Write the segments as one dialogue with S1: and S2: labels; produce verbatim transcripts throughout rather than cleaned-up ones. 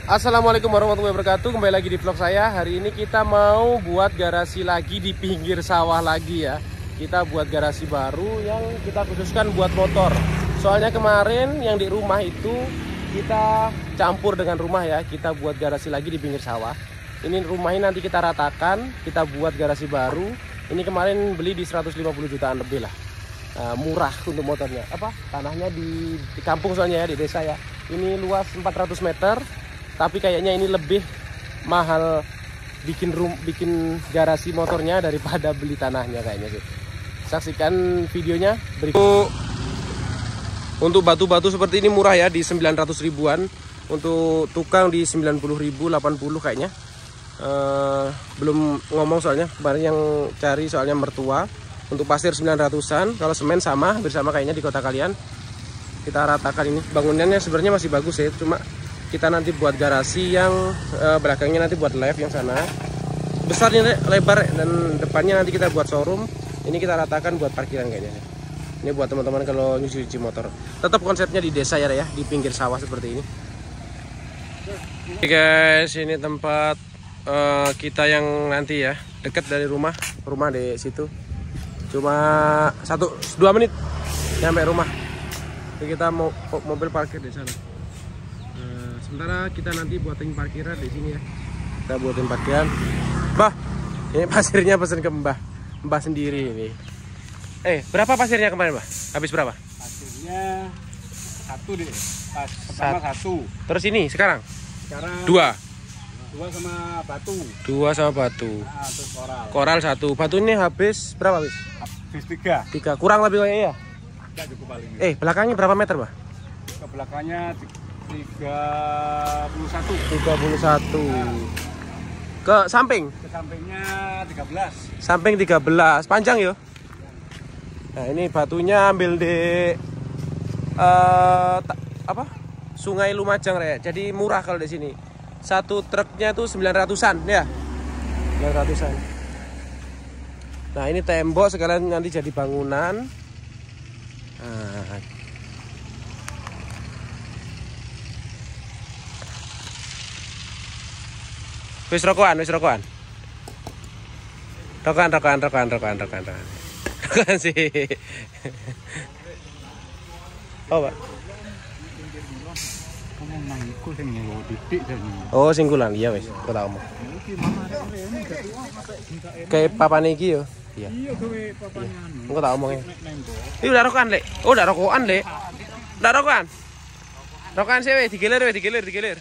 S1: Assalamualaikum warahmatullahi wabarakatuh. Kembali lagi di vlog saya. Hari ini kita mau buat garasi lagi di pinggir sawah lagi ya. Kita buat garasi baru yang kita khususkan buat motor. Soalnya kemarin yang di rumah itu kita campur dengan rumah ya. Kita buat garasi lagi di pinggir sawah. Ini rumahnya nanti kita ratakan, kita buat garasi baru. Ini kemarin beli di seratus lima puluh jutaan lebih lah. Nah, murah untuk motornya. Apa? Tanahnya di, di kampung soalnya ya, di desa ya. Ini luas empat ratus meter. Tapi kayaknya ini lebih mahal bikin room, bikin garasi motornya daripada beli tanahnya kayaknya sih. Saksikan videonya berikut. Untuk batu-batu seperti ini murah ya, di sembilan ratus ribuan. Untuk tukang di sembilan puluh ribu, delapan puluh kayaknya. Uh, belum ngomong soalnya kemarin yang cari soalnya mertua. Untuk pasir sembilan ratusan. Kalau semen sama, bersama kayaknya di kota kalian. Kita ratakan ini. Bangunannya sebenarnya masih bagus ya, cuma kita nanti buat garasi yang uh, belakangnya nanti buat live yang sana. Besarnya lebar dan depannya nanti kita buat showroom. Ini kita ratakan buat parkiran kayaknya. Ini buat teman-teman kalau nyuci-nyuci motor. Tetap konsepnya di desa ya, ya, di pinggir sawah seperti ini. Oke guys, ini tempat uh, kita yang nanti ya, dekat dari rumah. Rumah di situ. Cuma satu dua menit sampai rumah. Jadi kita mau mobil parkir di sana. Sementara kita nanti buatin parkiran di sini ya. Kita buatin parkiran. Mbah, ini pasirnya pesen ke Mbah. Mbah sendiri ini. Eh, berapa pasirnya kemarin, Mbah? Habis berapa?
S2: Pasirnya satu deh. Pas pertama Sat. satu.
S1: Terus ini sekarang?
S2: Sekarang
S1: dua.
S2: Dua sama batu.
S1: Dua sama batu.
S2: Nah, terus koral.
S1: Koral satu. Batu ini habis berapa habis?
S2: Habis tiga.
S1: Tiga. Kurang lebih kayaknya ya?
S2: Tidak cukup paling.
S1: Eh, belakangnya berapa meter, Mbah?
S2: Ke belakangnya tiga puluh satu.
S1: tiga puluh satu. Ke samping?
S2: Ke sampingnya tiga belas.
S1: Samping tiga belas. Panjang ya? Nah, ini batunya ambil di uh, apa? Sungai Lumajang ya. Jadi murah kalau di sini. Satu truknya tuh sembilan ratusan ya. sembilan ratusan. Nah, ini tembok sekalian nanti jadi bangunan. Nah, wis rokokan, wis rokokan. Rokokan, rokokan, rokokan, rokokan, rokokan, rokokan. Rokokan sih. Oh, Pak. Oh, singgulan, iya wis, aku tak omong. Kayak papane iki yo. Iya. Iya, kayak papane anu. Aku tak omongnya. Iki udah rokokan, Lek. Oh, udah rokokan, Lek. Udah rokokan. Rokokan sih wis, digilir wis, digilir, digilir.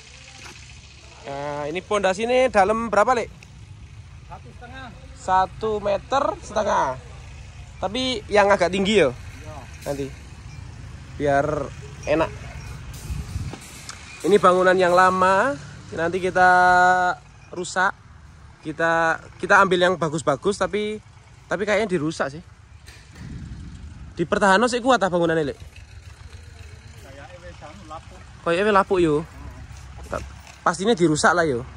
S1: Nah, ini pondasi ini dalam berapa, Lek?
S2: Satu setengah.
S1: Satu meter setengah. Tapi yang agak tinggi ya, nanti biar enak. Ini bangunan yang lama, nanti kita rusak. Kita kita ambil yang bagus-bagus, tapi tapi kayaknya dirusak sih. Di pertahanan sih kuat ah bangunannya, Lek. Kayaknya lapuk yo. Pastinya dirusak lah yo.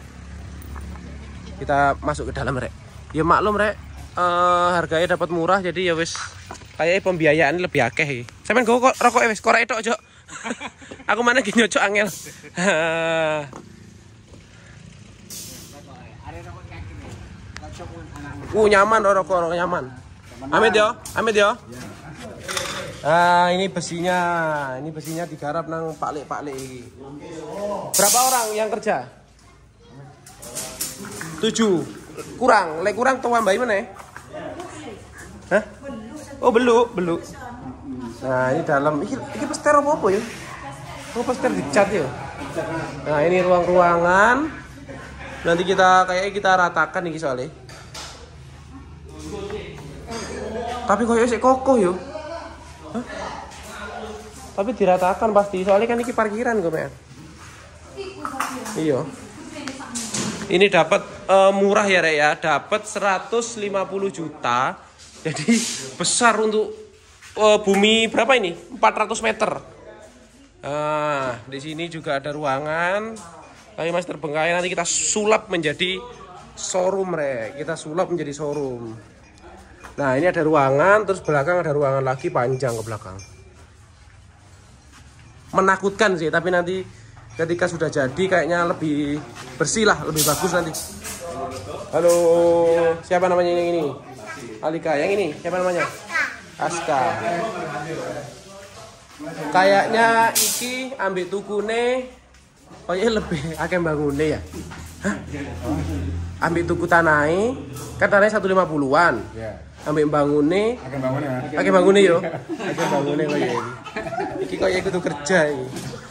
S1: Kita masuk ke dalam rek. Ya maklum rek, uh, harganya dapat murah jadi ya wis kayaknya pembiayaan lebih akeh. Sampeyan go rokok wis korek tok, Jok. Aku mana ki nyocok angel. Uh nyaman rokok, rokok nyaman. Amit yo, amit yo. Nah, ini besinya, ini besinya digarap nang Pak Lek, Pak Lek ini. Berapa orang yang kerja? Tujuh. Kurang, lek kurang tuh tambahin mana ya? Hah? Oh beluk, beluk. Nah ini dalam, ini, ini pester apa apa ya? Oh pester dicat ya. Nah ini ruang-ruangan. Nanti kita kayaknya kita ratakan nih soalnya. Tapi kok sih kokoh yo. Hah? Tapi diratakan pasti, soalnya kan ini parkiran gue men. Iya. Ini dapat uh, murah ya Rek ya, dapat seratus lima puluh juta. Jadi besar untuk uh, bumi berapa ini? empat ratus meter. Nah, di sini juga ada ruangan. Tapi masih terbengkalai, nanti kita sulap menjadi showroom Rek. Kita sulap menjadi showroom. Nah ini ada ruangan, terus belakang ada ruangan lagi panjang ke belakang. Menakutkan sih, tapi nanti ketika sudah jadi kayaknya lebih bersih lah, lebih bagus nanti. Halo, siapa namanya yang ini? Alika, yang ini siapa namanya? Aska. Kayaknya iki ambil tukune kayaknya lebih akeh bangune ya. Hah? Ambil tuku tanahnya, kan tanahnya seratus lima puluhan. Ambil bangune,
S2: Akeh bangune.
S1: akeh bangune yo. Akeh bangune kaya iki. Iki kaya kudu kerja iki.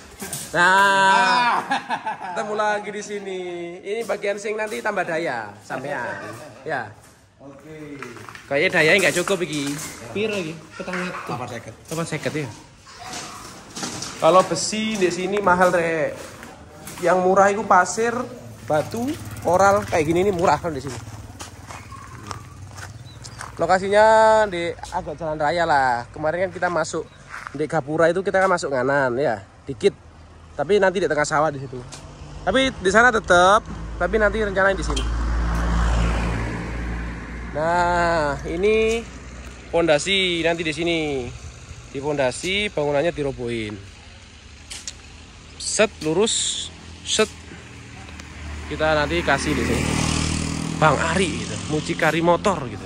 S1: Nah, ketemu lagi di sini. Ini bagian sing nanti tambah daya sampean. Ya.
S2: Oke.
S1: Kayaknya dayanya nggak cukup iki. Piro iki? Petang
S2: delapan seket.
S1: delapan seket ya. Kalau besi di sini mahal rek. Yang murah itu pasir, batu, koral kayak gini ini murah kan di sini. Lokasinya di agak jalan raya lah. Kemarin kan kita masuk di Gapura itu kita kan masuk nganan ya, dikit. Tapi nanti di tengah sawah di situ. Tapi di sana tetap, tapi nanti rencananya di sini. Nah, ini pondasi nanti di sini. Di pondasi bangunannya dirobohin. Set lurus, set. Kita nanti kasih di sini. Bang Ari gitu, mucikari motor gitu.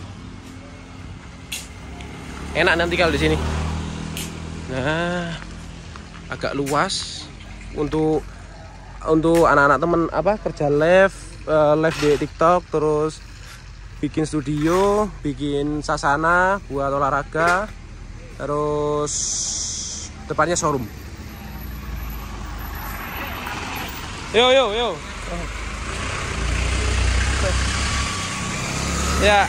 S1: Enak nanti kalau di sini. Nah, agak luas untuk untuk anak-anak temen apa kerja live uh, live di TikTok, terus bikin studio, bikin sasana buat olahraga, terus depannya showroom. Yo yo yo. Ya.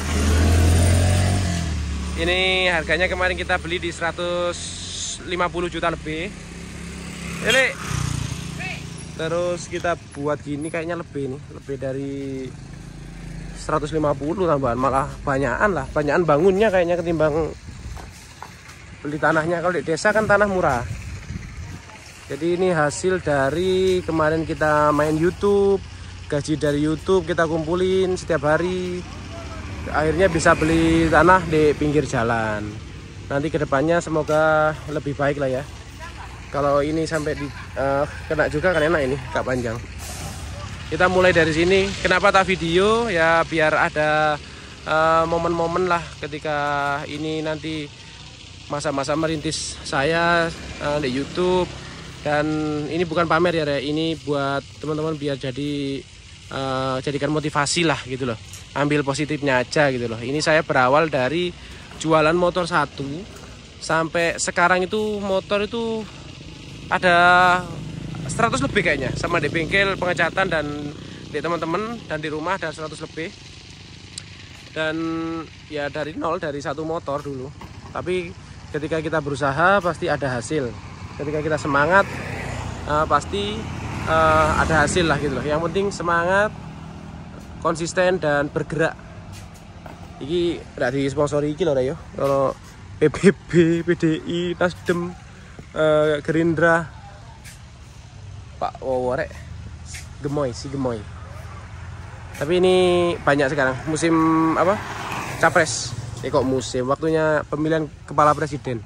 S1: Ini harganya kemarin kita beli di seratus lima puluh juta lebih. Ini. Terus kita buat gini kayaknya lebih nih, lebih dari seratus lima puluh tambahan, malah banyakan lah, banyakan bangunnya kayaknya ketimbang beli tanahnya. Kalau di desa kan tanah murah. Jadi ini hasil dari kemarin kita main YouTube, gaji dari YouTube kita kumpulin setiap hari. Akhirnya bisa beli tanah di pinggir jalan. Nanti kedepannya semoga lebih baik lah ya. Kalau ini sampai di, uh, kena juga kan enak ini, gak panjang. Kita mulai dari sini. Kenapa tak video? Ya biar ada momen-momen uh, lah ketika ini nanti masa-masa merintis saya uh, di YouTube. Dan ini bukan pamer ya, Re. Ini buat teman-teman biar jadi uh, jadikan motivasi lah gitu loh. Ambil positifnya aja gitu loh. Ini saya berawal dari jualan motor satu sampai sekarang itu motor itu ada seratus lebih kayaknya, sama di bengkel pengecatan dan di teman-teman dan di rumah ada seratus lebih. Dan ya dari nol, dari satu motor dulu. Tapi ketika kita berusaha pasti ada hasil. Ketika kita semangat uh, pasti uh, ada hasil lah gitu loh. Yang penting semangat, konsisten dan bergerak. Iki tidak disponsori iki loh yo. Kalau P B B, P D I, Nasdem, uh, Gerindra, Pak Woworek, gemoy si gemoy. Tapi ini banyak sekarang musim apa? Capres. Ya kok musim, waktunya pemilihan kepala presiden.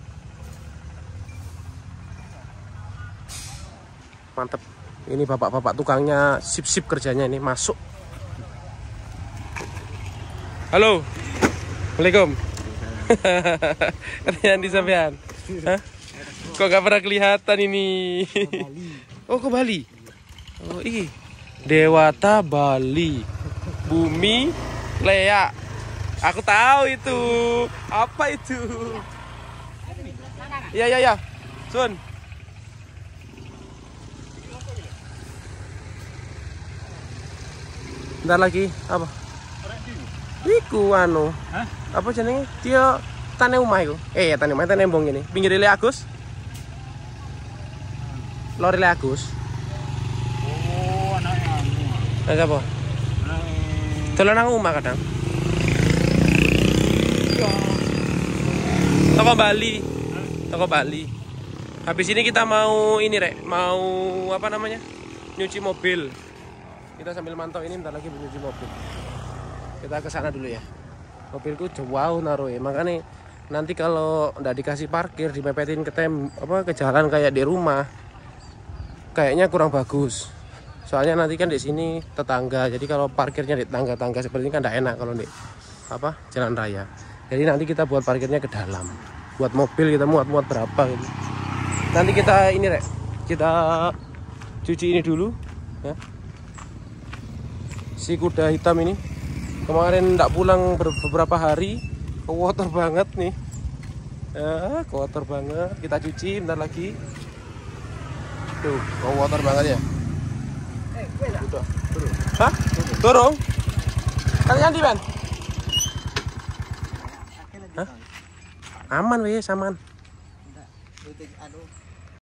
S1: Mantap. Ini bapak-bapak tukangnya sip-sip kerjanya ini masuk. Halo. Assalamualaikum. Katanya di sampean. Hah? Kok gak pernah kelihatan ini? Oh, ke Bali. Oh, ih. Dewata Bali. Bumi Lea. Aku tahu itu. Apa itu? Iya, iya, iya. Sun. Bentar lagi apa? Iku anu. Hah? Apa jenenge? Dia tane omah iku. Eh, tane omah tane embong ini. Pinggir Lele Agus. Lori Lele Agus.
S2: Oh, anaknya anu.
S1: Ada apa? Dolan nang omah kadang. Toko Bali. Toko Bali. Habis ini kita mau ini, Rek. Mau apa namanya? Nyuci mobil. Kita sambil mantau ini, bentar lagi menuju mobil. Kita ke sana dulu ya. Mobilku jauh naruh ya. Makanya nanti kalau nggak dikasih parkir, dimepetin ke tem apa ke jalan kayak di rumah. kayaknya kurang bagus. Soalnya nanti kan di sini tetangga, jadi kalau parkirnya di tangga-tangga seperti ini kan tidak enak kalau di apa jalan raya. Jadi nanti kita buat parkirnya ke dalam. Buat mobil kita muat-muat berapa gitu. Nanti kita ini rek, kita cuci ini dulu ya. Si kuda hitam ini kemarin tidak pulang beberapa hari, kotor banget nih. Ya, kotor banget. Kita cuci bentar lagi. Tuh, kotor banget ya. Udah, turun. Hah? Turun? Kalian di ban? Hah? Aman wes, aman.